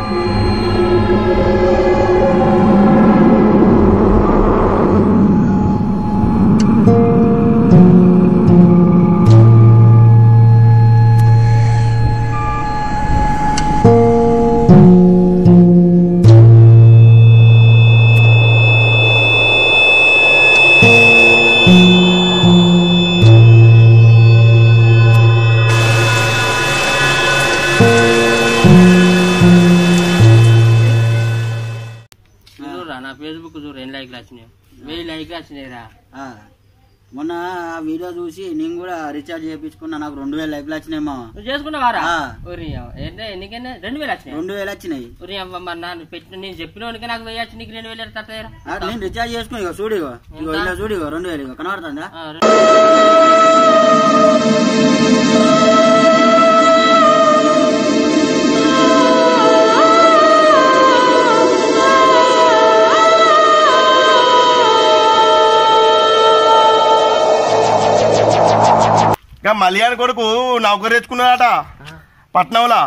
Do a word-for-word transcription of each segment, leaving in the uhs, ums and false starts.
మొన్న వీడియో చూసి నేను కూడా రీఛార్జ్ చేయించుకున్నా. నాకు రెండు వేల లైక్లు వచ్చినాయి. మా చేసుకున్నావారా? రెండు వేలు వచ్చినాయి. రెండు వేలు వచ్చినాయి. పెట్టిన నేను చెప్పిన నాకు వెయ్యి వచ్చి నీకు రెండు వేలు తట్టేరా? నేను రీఛార్జ్ చేసుకుని ఇక చూడు ఇగో ఇగో ఇలా చూడు ఇగో రెండు వేలు ఇగో కనబడుతుందా? మలయాళ కొడుకు నౌకరు తెచ్చుకున్నాడట పట్నంలా.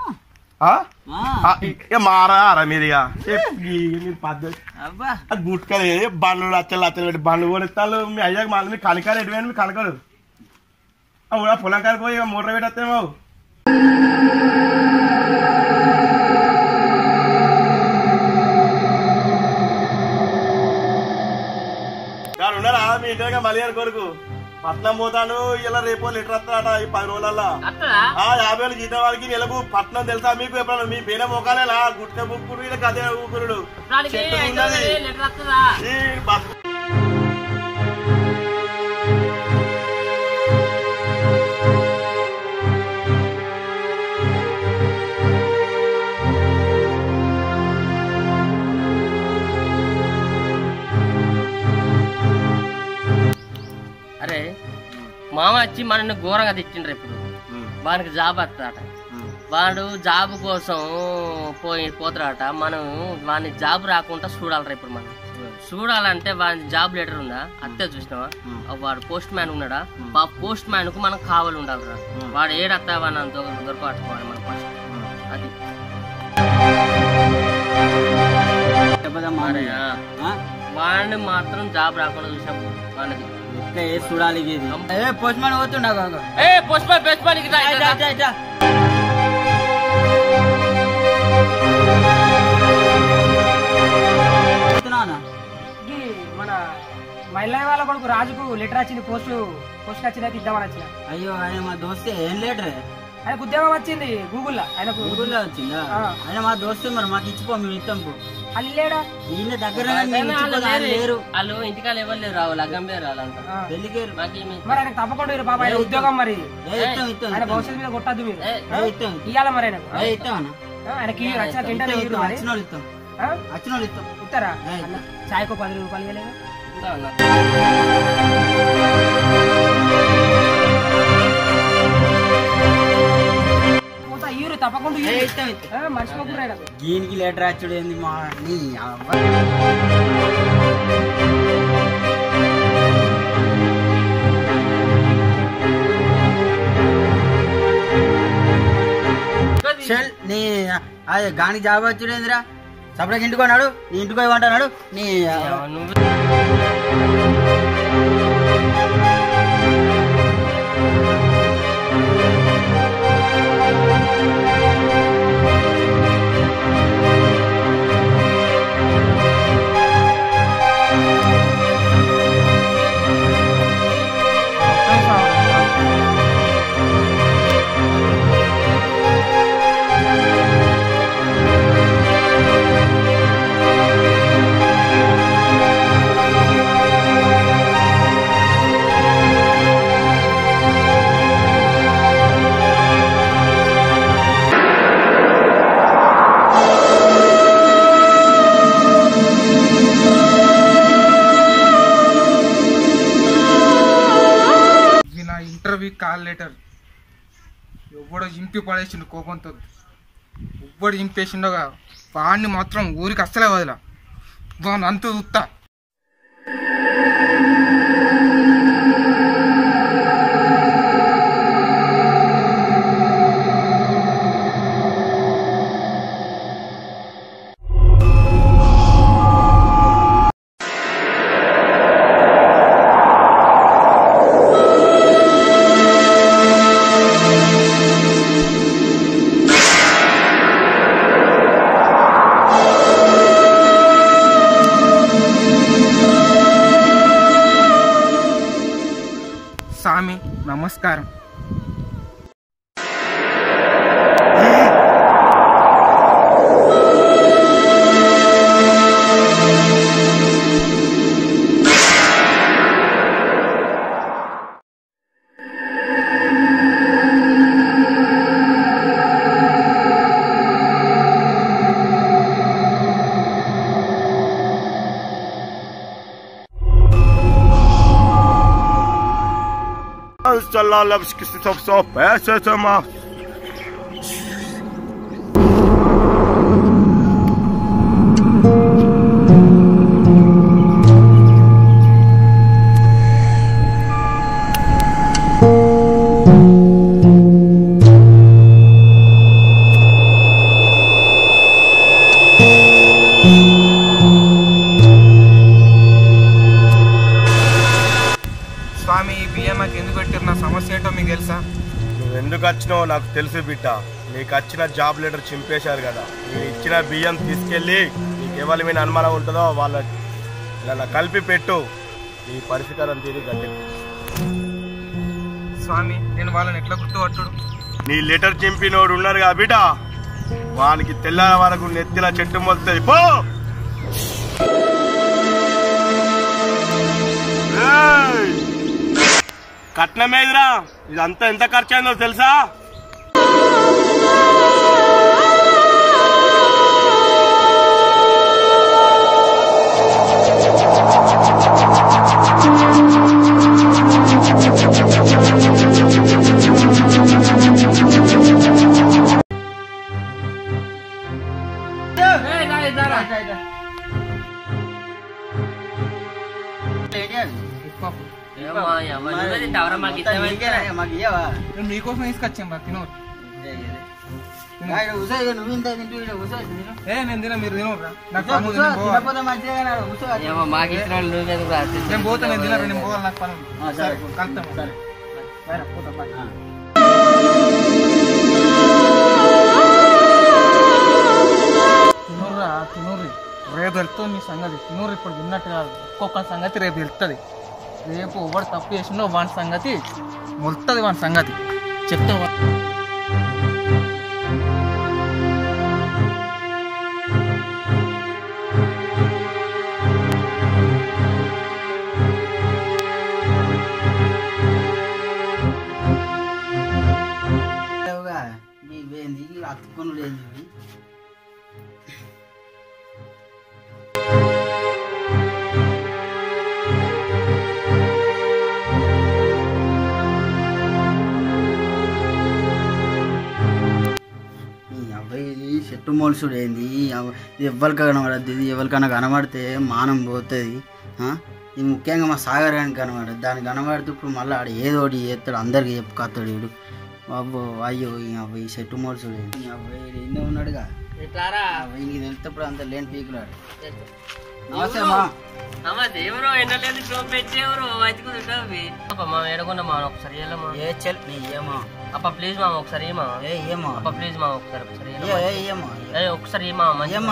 మారా మీరు పద్ధతి గుట్కలు బండ్లు లచ్చలు లచ్చలు పెట్టి బండ్లు కూడా ఇస్తాను. మీ అయ్యాక మళ్ళీ మీ కనకాలు ఎటువైనా మీ కనకాలు పొలం కాడికి పోయి మోటార్ పెట్టేస్తామో. ఉన్నారా మీ ఇంటిగా మలయాళ కొడుకు? పట్నం పోతాను ఇలా రేపు లీటర్ వస్తాడట ఈ పది రోజులల్లా. యాభై వేలు జీతం వాళ్ళకి నెలకు. పట్నం తెలుసా మీకు? ఎప్పుడన్నా మీ పేన మోకాలేలా గుట్ట బుక్కుడు కదే ఊకురుడు అరే మామ వచ్చి మనల్ని ఘోరంగా తెచ్చిండ్రు. ఇప్పుడు వానికి జాబ్ వస్తాడట. వాడు జాబ్ కోసం పోయి పోతాడట. మనం వాని జాబ్ రాకుండా చూడాలరా. ఇప్పుడు మనం చూడాలంటే వాని జాబ్ లెటర్ ఉందా అత్తే చూసినావా? వాడు పోస్ట్ మ్యాన్ ఉన్నాడా? ఆ పోస్ట్ మ్యాన్ కు మనం కావాలి ఉండాలిరా. వాడు ఏడత్తా వాడిని అంత దొరకట్టుకోవాలి మనం ఫస్ట్. అది వాడిని మాత్రం జాబ్ రాకుండా చూసాం వాడికి చూడాలి. పోస్ట్ మ్యాన్ పోతుండ పోస్ట్ మ్యాన్ పోస్ట్ మ్యాన్ మన మహిళ వాళ్ళ కొడుకు రాజుకు లెటర్ వచ్చింది. పోస్ట్ పోస్ట్ వచ్చింది అయితే ఇద్దామని వచ్చిన. అయ్యో ఆయన మా దోస్తే ఏం లెటర్? ఆయనకు ఉద్యోగం వచ్చింది గూగుల్లో. ఆయనకు గూగుల్లో వచ్చిందా? ఆయన మా దోస్తే మరి మాకు ఇచ్చిపో మేము ఇస్తాం. అల్లేడా ఈయన దగ్గర లేరు. వాళ్ళు ఇంటికాలు ఎవరు లేరు. రావు లగ్గం పేరు రాలంట పెళ్లికేరు. మరి ఆయనకు తప్పకుండా బాబా ఆయన ఉద్యోగం. మరి ఆయన భవిష్యత్తు మీద కొట్టద్దు మీరు. ఇయ్యాల మరి ఆయనకు ఆయనకి వచ్చిన ఇంటర్వ్యూ వచ్చిన వాళ్ళు ఇస్తాం. వచ్చిన వాళ్ళు ఇస్తాం. ఇస్తారా? చాయ్కు పది రూపాయలు ఇవ్వలేదు. తప్పకుండా మర్చిపోకుండా దీనికి లెటర్ వచ్చుడు ఏంది మా నీ అదే గాని జాబ్ వచ్చుడు ఏందిరా? సపరేట్ ఇంటికి అన్నాడు. నీ ఇంటికి ఏమంటున్నాడు? నీ కాల్ లెటర్ ఎవడో ఇంపి పడేసిండు కోపంతో. ఎవ్వడు ఇంపేసిండోగా వాడిని మాత్రం ఊరికి అస్సలే వదిలా. వాడిని అంత చూస్తా. నమస్కారం. స్వామి, ఈ బియ్యం నాకు ఎందుకు పెట్టారు? నా సమస్య ఏంటో మీకు తెలుసా? నువ్వు ఎందుకు వచ్చినావో నాకు తెలుసు బిడ్డ. నీకు వచ్చిన జాబ్ లెటర్ చింపేశారు కదా. నేను ఇచ్చిన బియ్యం తీసుకెళ్ళి నీకు ఎవరి మీద అనుమానం ఉంటుందో వాళ్ళ ఇలా కలిపి పెట్టు. నీ పరిష్కారం తీరి గట్టి. స్వామి, నేను వాళ్ళని ఎట్లా గుర్తుపట్టుడు? నీ లెటర్ చింపినోడు ఉన్నారు కదా బిడ్డ, వానికి తెల్లార వరకు నెత్తిన చెట్టు మొలుతుంది. పో కట్నమేదిరా, ఇదంతా ఎంత ఖర్చు అయిందో తెలుసా? మీకోసం తీసుకొచ్చాం రా, తినవు. ఏ నేను తిన, మీరు తినవురా. నాకు పని ఉంది, నేను పోతా. నేను తినరా, నేను పోవాలి, నాకు పని ఉంది. సరే కలుస్తాం. సరే తినూర్రా, తినూరి. రేపు వెళ్తుంది మీ సంగతి. తినూరు ఇప్పుడు తిన్నట్టు కాదు, ఒక్కొక్క సంగతి రేపు వెళ్తుంది. రేపు ఎవరు తప్పు చేసిండో వాని సంగతి మొలుతుంది. వాని సంగతి చెప్తా. అతుకొని లేదు. చెట్టు మొలుసుడు ఏంది? ఇది ఎవరికి కనబడద్దు. ఇది ఎవరికైనా కనబడితే మానం పోతుంది. ఇది ముఖ్యంగా మా సాగర్ గారికి కనబడదు. దానికి కనబడితే ఇప్పుడు మళ్ళీ ఆడ ఏదో ఒకటి చేస్తాడు, అందరికి చెప్పుకొస్తాడు. వీడు అబ్బో అయ్యో అబ్బాయి ఈ చెట్టు మొలుసుడు ఏంది? అబ్బాయి ఎన్నో ఉన్నాడుగా, ఇంక తెలిసేప్పుడు అంత లేని పీకులాడు. నమస్తే మా. నమస్తే. ఎవరో ఎండలేదు చూపెట్టేవరు మా ఎడకుండా మా ఒకసారి ఏ చెల్ ఏమో అప్ప ప్లీజ్ మా ఒకసారి ఏమా ఏమో అప్ప ప్లీజ్ మా ఒకసారి ఒకసారి ఏమో ఒకసారి ఏమా ఏమా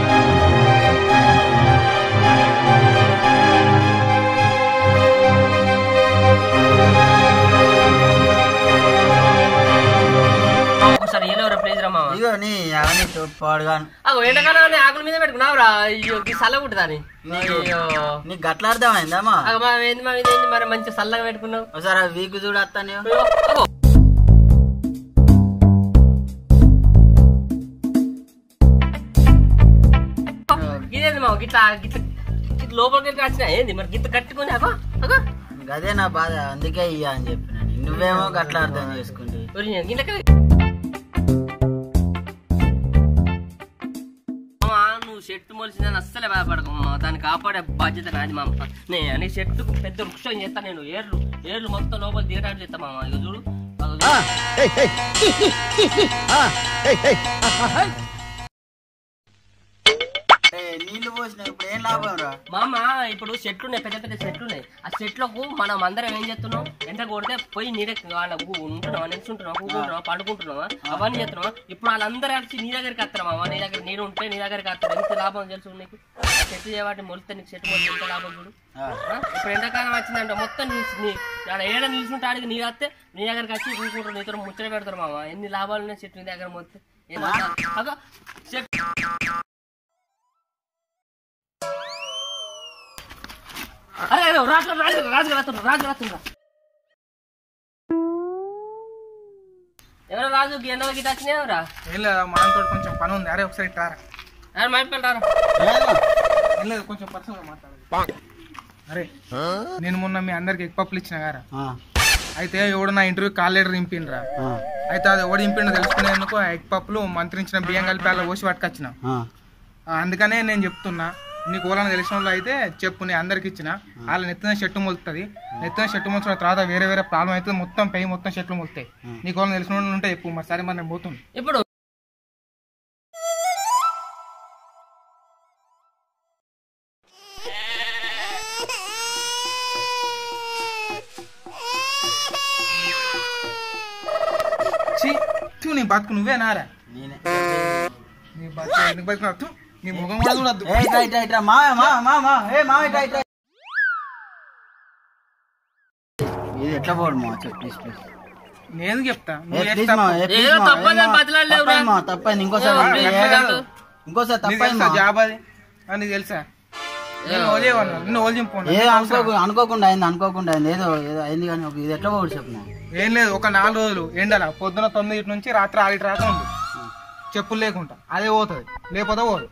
ఒకసారి ఏలేవరా ప్లీజ్ రమ్మా. ఇగో నీ అవన్నీ పాడుగాను. అగో ఎండకాలం ఆకుల మీద పెట్టుకున్నావురా. అయ్యో చల్లగా ఉంటుందని నీకు గట్ల అర్థమైందమ్మా? ఏంది మా మీద ఏంది మరి మంచిగా చల్లగా పెట్టుకున్నావు. ఒకసారి వీకు చూడు వస్తాను. ఇదేంది మా గిట్లా గిట్ల లోపలికి వచ్చినా ఏంది మరి గిట్ల కట్టుకుని అగో అగో అదే నా బాధ. అందుకే ఇయ్యా అని చెప్పిన. నువ్వేమో గట్ల అర్థం చేసుకుంటే నువ్వు చెట్టు మొలిసిందని అస్సలే బాధపడకమ్మా. దాన్ని కాపాడే బాధ్యత నాది మా. నే అని చెట్టుకు పెద్ద వృక్షం చేస్తా నేను. ఏర్లు ఏర్లు మొత్తం లోపల దిగటాలు చేస్తా మామ. ఇక చూడు నీళ్లు పోసిన ఇప్పుడు ఏం లాభం రా మామ. ఇప్పుడు చెట్లు ఉన్నాయి, పెద్ద పెద్ద చెట్లు ఉన్నాయి. ఆ చెట్లకు మనం అందరం ఏం చేస్తున్నాం, ఎండ కొడితే పోయి నీడ వాళ్ళకు ఉంటున్నావా, నిల్చుంటున్నావా, కూకుంటున్నావా, పండుకుంటున్నావా, అవన్నీ చేస్తున్నావా. ఇప్పుడు వాళ్ళందరూ కలిసి నీ దగ్గరికి వస్తారు మామ. నీ దగ్గర నీడు ఉంటే నీ దగ్గరికి వస్తారు. ఎంత లాభం తెలుసు నీకు? చెట్టు చేయబట్టి మొలిస్తే నీకు చెట్టు మొలిస్తే ఎంత లాభం చూడు. ఇప్పుడు ఎండాకాలం వచ్చిందంటే మొత్తం నీ ఏడ నిల్చుంటే ఆడికి నీ వస్తే నీ దగ్గరికి వచ్చి కూకుంటారు, నీతో ముచ్చట పెడతారు మామ. ఎన్ని లాభాలు ఉన్నాయి చెట్టు నీ దగ్గర మొత్తే. అరే రాజు రాజు రాజు రాత్రు రాజు రాత్రురా ఎవరో రాజు ఎండలో గిట్ట వచ్చినాయవరా? ఏం లేదా మనతో కొంచెం పని ఉంది. అరే ఒకసారి ఇట్టారా మైపెళ్తారా? ఏం లేదు కొంచెం పర్సనల్గా మాట్లాడాలి. అరే నేను మొన్న మీ అందరికి ఎగ్ పప్పులు ఇచ్చిన గారా, అయితే ఎవడు నా ఇంటర్వ్యూ కాల్ లెటర్ దింపిండ్రా. అయితే అది ఎవడు దింపిండో తెలుసుకునేందుకు ఎగ్ పప్పులు మంత్రించిన బియ్యం కలిపి అలా పోసి పట్టుకొచ్చిన. అందుకనే నేను చెప్తున్నా, నీకు ఓలని తెలిసిన వాళ్ళు అయితే చెప్పు, నేను అందరికి ఇచ్చిన. వాళ్ళ నెత్తిన చెట్టు మొలుతుంది. నెత్తిన చెట్టు మొలిచిన తర్వాత వేరే వేరే ప్రాబ్లం అయితే మొత్తం పెయి మొత్తం చెట్లు మొలుతాయి. నీకు ఓలని తెలిసిన వాళ్ళు ఉంటే చెప్పు. మరి సరే మరి నేను పోతుంది. ఇప్పుడు నీ బతుకు నువ్వే నారా? నీ బతుకు ఎందుకు బతుకున్నా? నీ ముఖం కూడా చూడద్దు. ఇది ఎట్లా పోడు మా ప్లీజ్ ప్లీజ్ నేను చెప్తా. తప్పైంది ఇంకోసారి ఇంకోసారి తప్పైంది. జాబ్ అది నీకు తెలుసా? అనుకోకుండా అయింది అనుకోకుండా అయింది ఏదో ఏదో అయింది కానీ ఇది ఎట్లా పోడు చెప్పు. ఏం లేదు, ఒక నాలుగు రోజులు ఎండల పొద్దున తొమ్మిది నుంచి రాత్రి ఆరు రాక ఉంది చెప్పులు లేకుండా. అదే పోతుంది, లేకపోతే పోదు.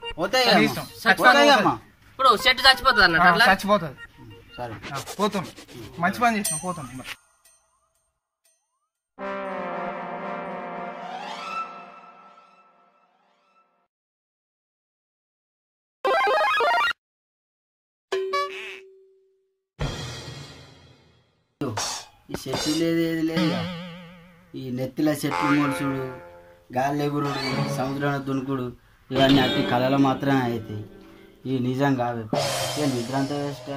ఇప్పుడు చెట్టు చచ్చిపోతుంది అన్నట్టు చచ్చిపోతుంది. సరే పోతుంది. మంచి పని చేసిన పోతుంది. మరి ఈ చెట్టు లేదు ఏది లేదు. ఈ నెత్తిల చెట్లు మొలుచుడు, గాలి ఎగురుడు, సముద్రంలో దునుకుడు ఇవన్నీ అట్టి కళలు మాత్రమే అవుతాయి. ఇవి నిజం కాదు. ఇక నిద్ర అంతా వేస్ట్.